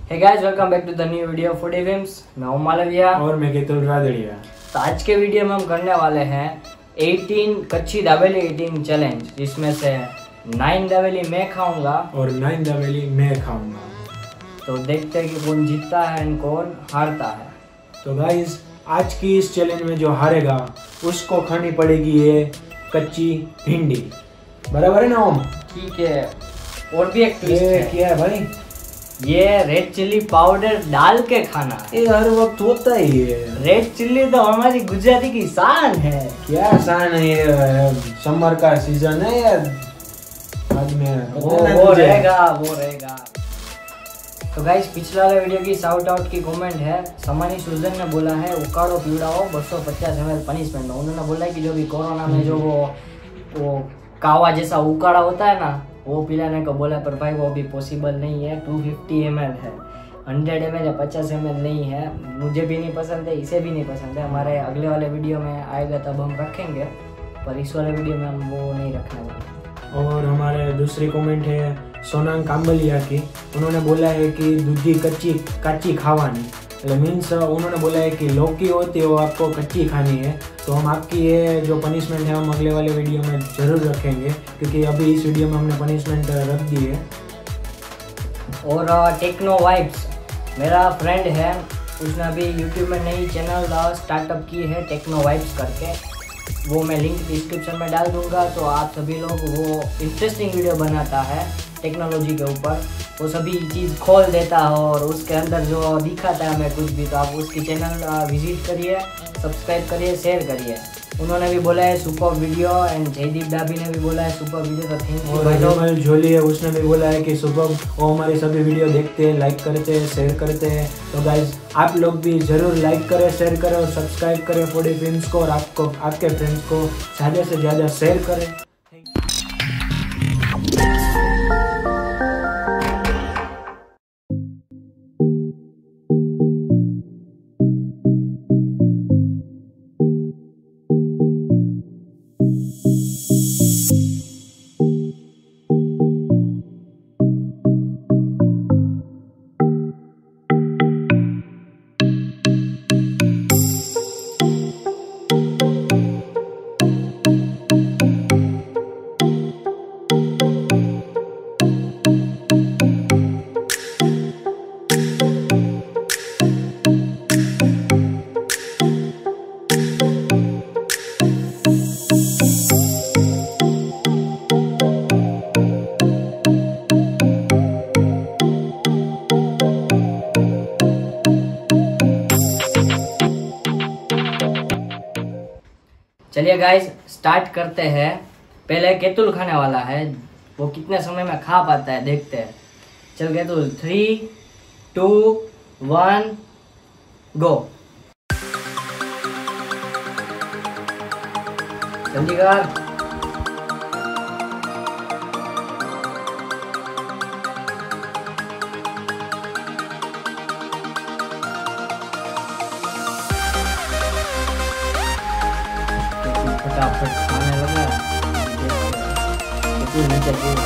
Hey guys, welcome back to the new video foodie films. मैं हूं मालविया और मैं केतुल रादड़िया। तो आज के वीडियो में हम करने वाले हैं 18 कच्ची दाबेली ईटिंग चैलेंज, जिसमें से 9 दाबेली मैं खाऊंगा और 9 दाबेली मैं खाऊंगा। तो देखते हैं कि कौन जीतता है और कौन हारता है। तो गाइस, आज की इस चैलेंज में जो हारेगा उसको खानी पड़ेगी ये कच्ची भिंडी। बराबर है ना ओम? ठीक है। और भी एक ट्विस्ट है। क्या है भाई? ये रेड चिल्ली पाउडर डाल के खाना है। ये हर वक्त होता ही है। रेड चिल्ली तो हमारी गुजराती की शान है। क्या शान है? ये समर का सीजन है यार। आज में वो रहेगा। तो गाइस, पिछला वाले वीडियो की शाउट आउट की कमेंट है। समानी सुजन ने बोला है उकाड़ो पीवड़ाओ 250 ml पनिशमेंट में। उन्होंने बोला है कि जो भी कोरोना में जो वो कावा जैसा उकाड़ा होता है ना, वो पिलाने को बोला, पर भाई वो भी पॉसिबल नहीं है। 250 ml है, 100 ml या 50 ml नहीं है। मुझे भी नहीं पसंद है, इसे भी नहीं पसंद है। हमारे अगले वाले वीडियो में आएगा तब हम रखेंगे, पर इस वाले वीडियो में हम वो नहीं रखने वाले। और हमारे दूसरी कमेंट है सोनांग कांबलिया की। उन्होंने बोला है कि दूधी कच्ची खावानी, मीन्स उन्होंने बोला है कि लौकी होती है वो आपको कच्ची खानी है। तो हम आपकी ये जो पनिशमेंट है हम अगले वाले वीडियो में ज़रूर रखेंगे, क्योंकि अभी इस वीडियो में हमने पनिशमेंट रख दी है। और टेक्नो वाइब्स मेरा फ्रेंड है, उसने अभी यूट्यूब में नई चैनल स्टार्टअप की है टेक्नो वाइब्स करके। वो मैं लिंक डिस्क्रिप्शन में डाल दूंगा। तो आप सभी लोग, वो इंटरेस्टिंग वीडियो बनाता है टेक्नोलॉजी के ऊपर, वो सभी चीज़ खोल देता है और उसके अंदर जो दिखाता है हमें कुछ भी। तो आप उसकी चैनल विजिट करिए, सब्सक्राइब करिए, शेयर करिए। उन्होंने भी बोला है super video, and Jaydeep Dabi ने भी बोला है सुपर वीडियो। तो थैंक यू। और जमल झोली है, उसने भी बोला है कि सुपर, वो हमारे सभी वीडियो देखते हैं, लाइक करते हैं, शेयर करते हैं। तो गाइज, आप लोग भी ज़रूर लाइक करें, शेयर करें और सब्सक्राइब करें फूडी फिल्म्स को, और आपके फ्रेंड्स को ज़्यादा से ज़्यादा शेयर करें। चलिए गाइस, स्टार्ट करते हैं। पहले केतुल खाने वाला है, वो कितने समय में खा पाता है देखते हैं। चल केतुल, 3, 2, 1 गो। जल्दी कर। फटाफट खाने लगा। कितना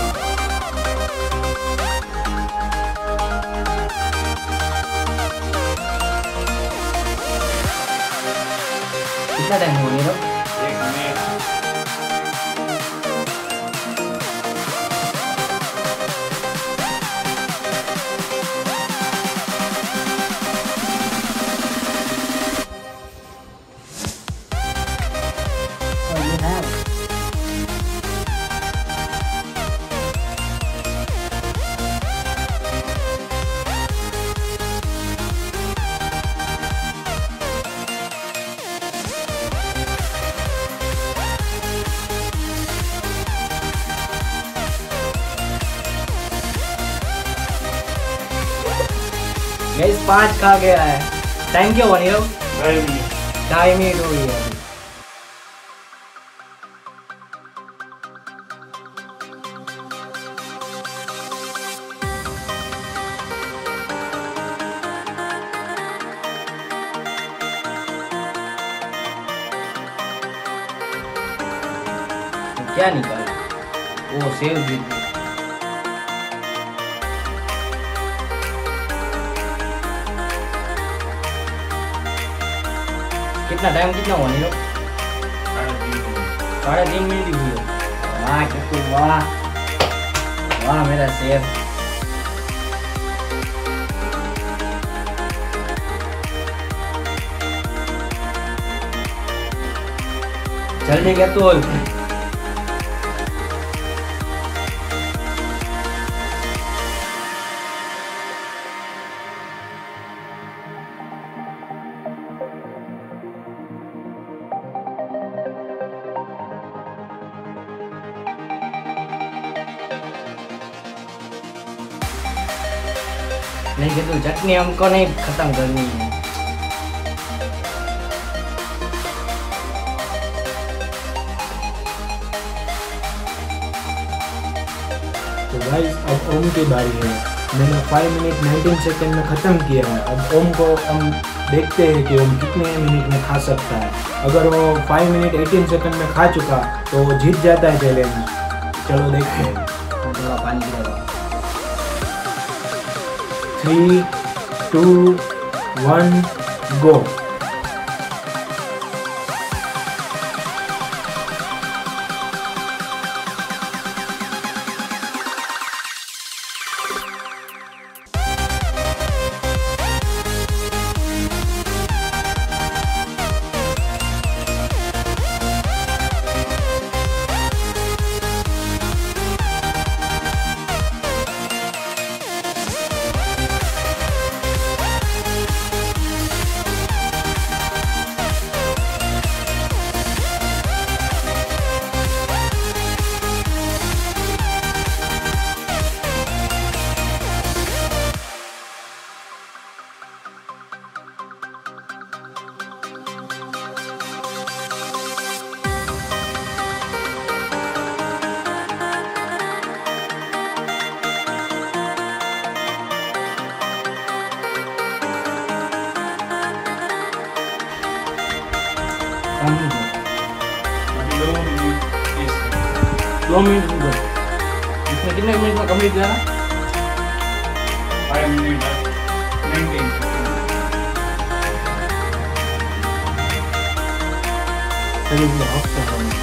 टाइम हो गया? 1 मिनट। गाइस, 5 खा गया है। Thank you वनियो। 2 मिनट हो गया। क्या निकाला? वो सेव गिर गई। कितना टाइम कितना हुआ नीरव? 3.5 मिनट ही हुई। वाह कितु वाह, वाह मेरा शेर। जल्दी केतुल। नहीं केतुल, चटनी हमको नहीं खत्म करनी है। तो गाइस अब ओम की बारी है। मैंने 5 मिनट 19 सेकंड में ख़त्म किया है। अब ओम को हम देखते हैं कि ओम कितने मिनट में खा सकता है। अगर वो 5 मिनट 18 सेकंड में खा चुका तो वो जीत जाता है चैलेंज। चलो देखते हैं। थोड़ा पानी पीएगा। 3, 2, 1 गो। दो मिनट हो गए। इसमें कितने मिनट में कंप्लीट किया? 5 मिनट 19 सेकंड।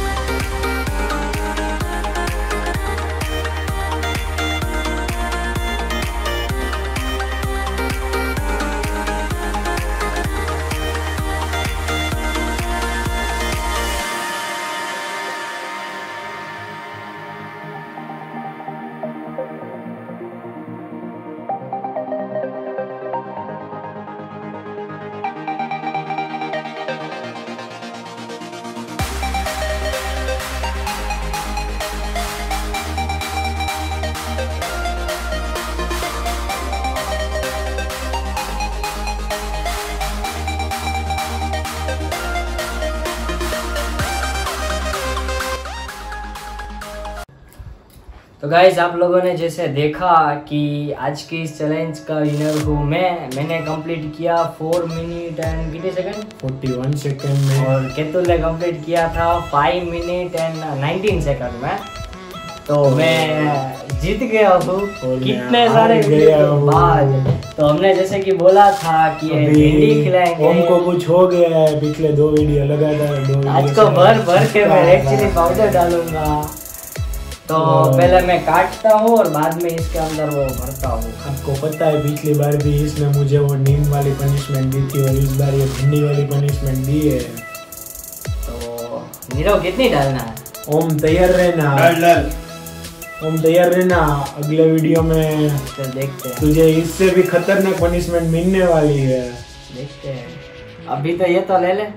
तो गाइस आप लोगों ने जैसे देखा कि आज की इस चैलेंज का विनर हूँ मैंने कंप्लीट किया 4 मिनट एंड कितने सेकंड 41 सेकंड में, और केतुल ने कंप्लीट किया था 5 मिनट एंड 19 सेकंड में। तो मैं जीत गया हूँ कितने सारे वीडियो के बाद। तो हमने जैसे कि बोला था कि ये भिंडी खिलाएंगे। ओम को कुछ हो गया है, पिछले 2 वीडियो लगातार 2 वीडियो आज को भर के मैं रेड चिली पाउडर डालूंगा। तो पहले मैं काटता हूँ और बाद में इसके अंदर वो भरता हूँ। आपको पता है पिछली बार भी इसने मुझे वो नीम वाली पनिशमेंट दी थी और इस बार ये भिंडी वाली पनिशमेंट दी है। तो नीरव कितनी डालना है? ओम तैयार रहना, ओम तैयार रहना। अगले वीडियो में तो देखते हैं, तुझे इससे भी खतरनाक पनिशमेंट मिलने वाली है। देखते हैं। अभी तो ये तो ले ले।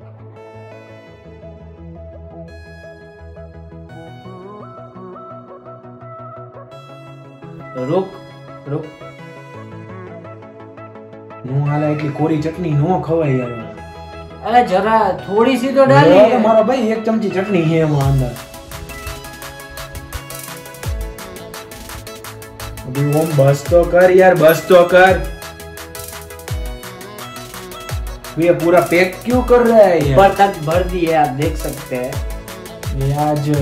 रुक रुक, નું હાલા એટલી કોરી ચટણી નો ખવાય યાર। अरे जरा थोड़ी सी तो डाली है। મારો ભાઈ 1 ચમચી ચટણી છે એમાં અંદર। अभी ओम बस तो कर यार, बस तो कर। ये पूरा पैक क्यों कर रहा है यार? ऊपर तक भर दी है, आप देख सकते हैं। ये आज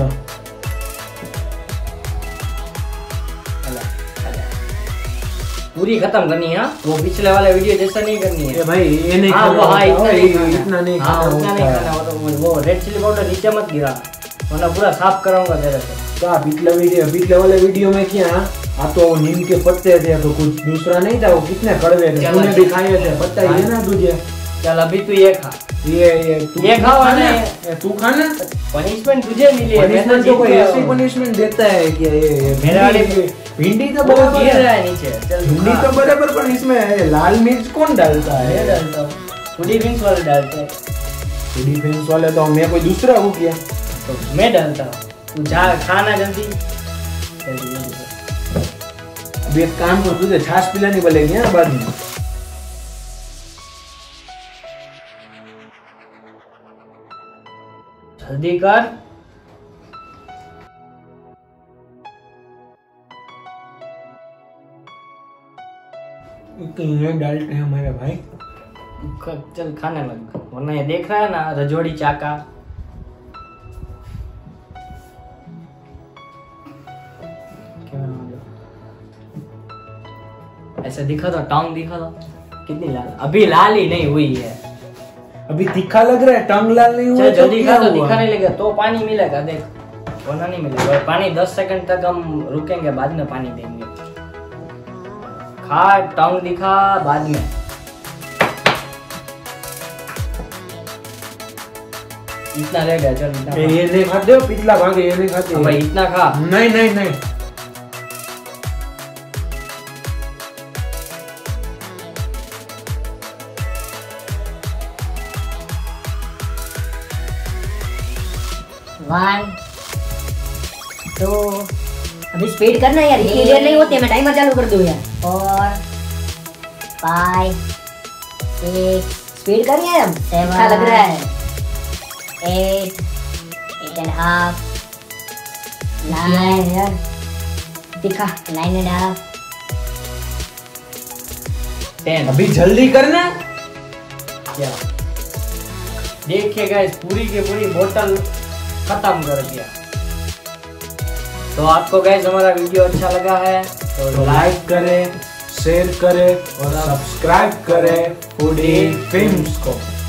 पूरी खत्म करनी है। हाँ? वो पिछले वाले वीडियो जैसा नहीं करनी है। ये भाई ये नहीं हाँ, खाना वो हाँ, होता इतना है, नहीं खाना। इतना नहीं हाँ, खाना उतना नहीं होता खाना है। होता है। वो रेड चिली पाउडर नीचे मत गिराना, वरना पूरा साफ कराऊंगा तेरे से। क्या पिछले वाले वीडियो में क्या आ तो नीम के पत्ते थे तो कुछ दूसरा नहीं था, वो कितने कड़वे थे, चलो, तूने भी खाए थे, पता ही है ना तुझे। चल अभी तू ये खा, ये खाओ खाना, ना। तू खाना। पनिशमेंट तुझे मिली है, मैं तो पनिशमेंट तो कोई जीत गया ऐसी हूँ। पनिशमेंट देता है कि ये मेरे वाले भिंडी तो वो बराबर गिर है, रहा है नीचे। चल तू भिंडी खा। तो बराबर, पर इसमें लाल मिर्च कौन डालता मैं है? डालता हूँ, फूडी विंग्स वाले डालते हैं। डिफेंस वाले तो मैं कोई दूसरा हूँ क्या? तो मैं डालता हूँ, तू जा खाना जल्दी जल्दी जल्दी। अभी एक काम कर, तुझे छाछ पिलानी पड़ेगी ना बाद में। जल्दी कर। ये डालते हैं हमारे भाई। चल खाने लग, वरना ये देख रहा है ना रजोड़ी चाका। ऐसे दिखा दो, टांग दिखा दो कितनी लाल, अभी लाल ही नहीं हुई है। अभी तीखा लग रहा है, टंग लाल नहीं हुआ चल तो जल्दी क्या खा, तो हुआ? दिखा नहीं लगेगा तो पानी मिलेगा, देख वरना नहीं मिलेगा। और पानी 10 सेकंड तक हम रुकेंगे, बाद में पानी देंगे। खा, टांग दिखा बाद में। इतना रह गया, चल इतना खा। ये नहीं खाते हो, पिछला भाग ये नहीं खाते। अब भाई इतना खा। नहीं नहीं नहीं, वन टू, अभी स्पीड करना यार, ये क्लियर नहीं होते। मैं टाइमर चालू कर दूं यार। 4 5 6, स्पीड कर यार, अच्छा लग रहा है। 8 8.5 9 यार, दिखा 9.5 10। अभी जल्दी करना। क्या देखिए गाइस, पूरी की पूरी बोतल खत्म कर दिया। तो आपको गाइस हमारा वीडियो अच्छा लगा है तो लाइक करें, शेयर करें और सब्सक्राइब करें फूडी फिल्म्स को।